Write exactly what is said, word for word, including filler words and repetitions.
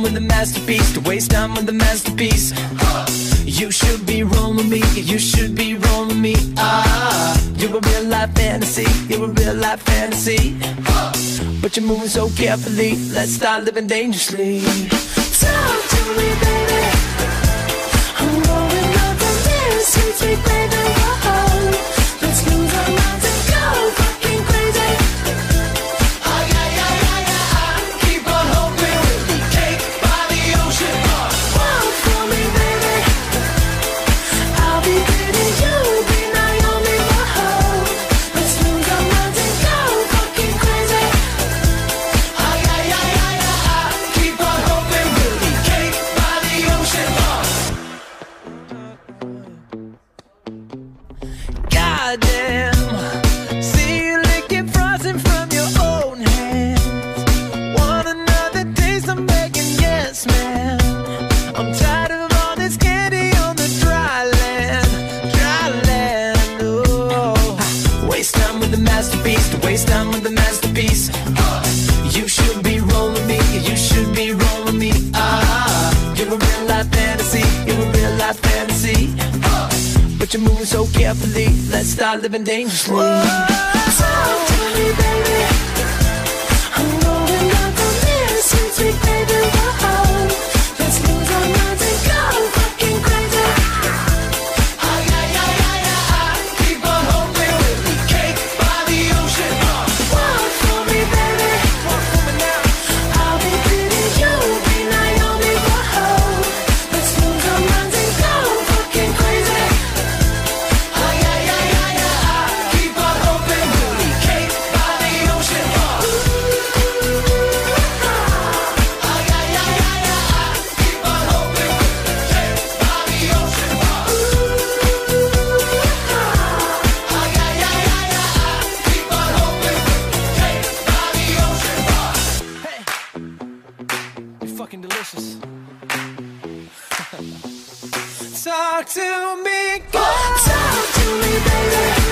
with a masterpiece, to waste time with a masterpiece. You should be rolling me, you should be rolling me. Ah, you're a real life fantasy, you're a real life fantasy. But you're moving so carefully, let's start living dangerously. Talk to me, baby. I'm going up on this, sweet, sweet baby. Whoa, let's lose our minds and go fucking crazy. Oh yeah, yeah, yeah, yeah. Keep on hoping we'll be cake by the ocean. Walk for me, baby. I'll be pretty, you'll be Naomi. Whoa, let's lose our minds and go fucking crazy. Oh yeah, yeah, yeah, yeah. Keep on hoping we'll be cake by the ocean. Goddamn, see you licking frosting from your own hands. Want another taste? I'm begging, yes, man. I'm tired of all this candy on the dry land, dry land. Oh, waste time with a masterpiece, to waste time with a masterpiece. Uh, you should be rolling me, you should be rolling me. Ah, you're a real life fantasy, you're a real life fantasy. Uh, but you're moving so carefully, let's start living dangerously. Talk to me, baby. I'm going up on this, sweet, sweet baby. Whoa, let's lose our minds and go fucking crazy. Oh yeah, yeah, yeah, yeah. Keep on hoping we'll be cake by the ocean. Walk for me, baby. Walk for me now. I'll be pretty, you'll be Naomi. Whoa, let's lose our minds and go fucking crazy. Oh yeah, yeah, yeah, yeah. Keep on hoping we'll be cake by the ocean. Oh yeah, yeah, yeah, yeah. Keep on hoping we'll be cake by the ocean. Oh yeah, yeah, yeah, yeah. Keep on hoping we'll be cake by the ocean. Hey, you're fucking delicious. Talk to me, girl. Talk to me, baby.